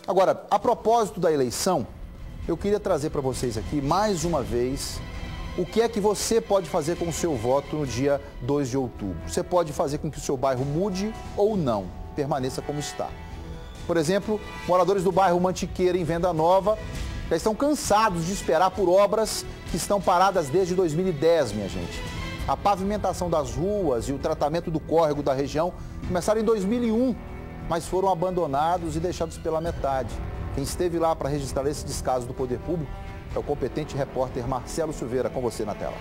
Agora, a propósito da eleição, eu queria trazer para vocês aqui, mais uma vez, o que é que você pode fazer com o seu voto no dia 2 de outubro. Você pode fazer com que o seu bairro mude ou não, permaneça como está. Por exemplo, moradores do bairro Mantiqueira, em Venda Nova, já estão cansados de esperar por obras que estão paradas desde 2010, minha gente. A pavimentação das ruas e o tratamento do córrego da região começaram em 2001, mas foram abandonados e deixados pela metade. Quem esteve lá para registrar esse descaso do poder público é o competente repórter Marcelo Silveira, com você na tela.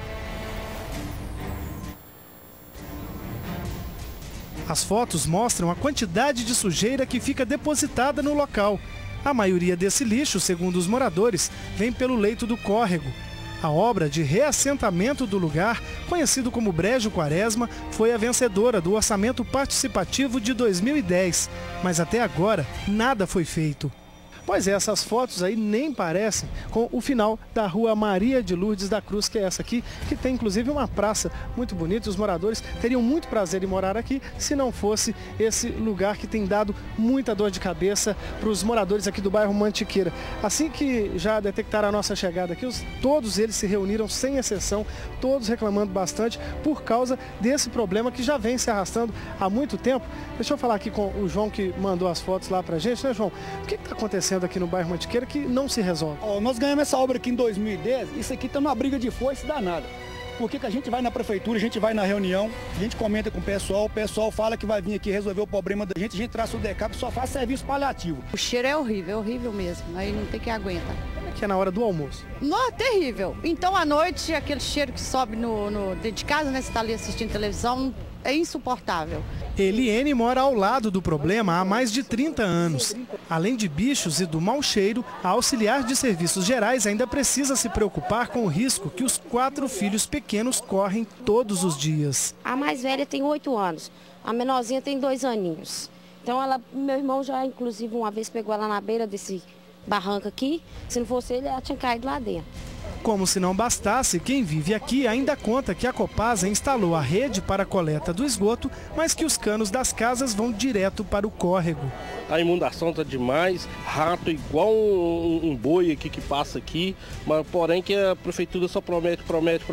As fotos mostram a quantidade de sujeira que fica depositada no local. A maioria desse lixo, segundo os moradores, vem pelo leito do córrego. A obra de reassentamento do lugar, conhecido como Brejo Quaresma, foi a vencedora do orçamento participativo de 2010. Mas até agora, nada foi feito. Pois é, essas fotos aí nem parecem com o final da rua Maria de Lourdes da Cruz, que é essa aqui, que tem inclusive uma praça muito bonita. Os moradores teriam muito prazer em morar aqui se não fosse esse lugar que tem dado muita dor de cabeça para os moradores aqui do bairro Mantiqueira. Assim que já detectaram a nossa chegada aqui, todos eles se reuniram sem exceção, todos reclamando bastante por causa desse problema que já vem se arrastando há muito tempo. Deixa eu falar aqui com o João, que mandou as fotos lá pra gente, né, João? O que está acontecendo aqui no bairro Mantiqueira que não se resolve? Nós ganhamos essa obra aqui em 2010, isso aqui está numa briga de foice danada. Por que a gente vai na prefeitura, a gente vai na reunião, a gente comenta com o pessoal fala que vai vir aqui resolver o problema da gente, a gente traça o DECAP, só faz serviço paliativo. O cheiro é horrível mesmo, aí não tem que aguentar. Que é na hora do almoço. Não, terrível. Então à noite, aquele cheiro que sobe dentro de casa, né, você está ali assistindo televisão, é insuportável. Eliene mora ao lado do problema há mais de 30 anos. Além de bichos e do mau cheiro, a auxiliar de serviços gerais ainda precisa se preocupar com o risco que os 4 filhos pequenos correm todos os dias. A mais velha tem 8 anos, a menorzinha tem 2 aninhos. Então meu irmão já inclusive uma vez pegou ela na beira desse barranco aqui, se não fosse ele, ela tinha caído lá dentro. Como se não bastasse, quem vive aqui ainda conta que a Copasa instalou a rede para a coleta do esgoto, mas que os canos das casas vão direto para o córrego. A inundação está demais, rato igual um boi aqui que passa aqui, mas porém que a prefeitura só promete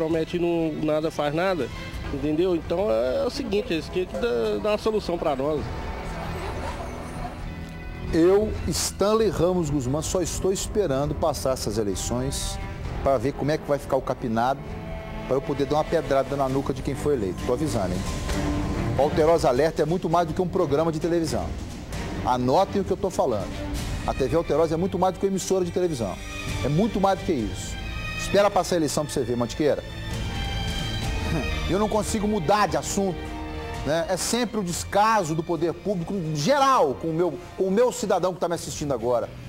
e não nada faz nada, entendeu? Então é o seguinte, eles tinham que dar uma solução para nós. Eu, Stanley Ramos Guzmán, só estou esperando passar essas eleições para ver como é que vai ficar o capinado, para eu poder dar uma pedrada na nuca de quem foi eleito. Estou avisando, hein? O Alterosa Alerta é muito mais do que um programa de televisão. Anotem o que eu estou falando. A TV Alterosa é muito mais do que uma emissora de televisão. É muito mais do que isso. Espera passar a eleição para você ver, Mantiqueira. Eu não consigo mudar de assunto. Né? É sempre o descaso do poder público geral com o meu cidadão que está me assistindo agora.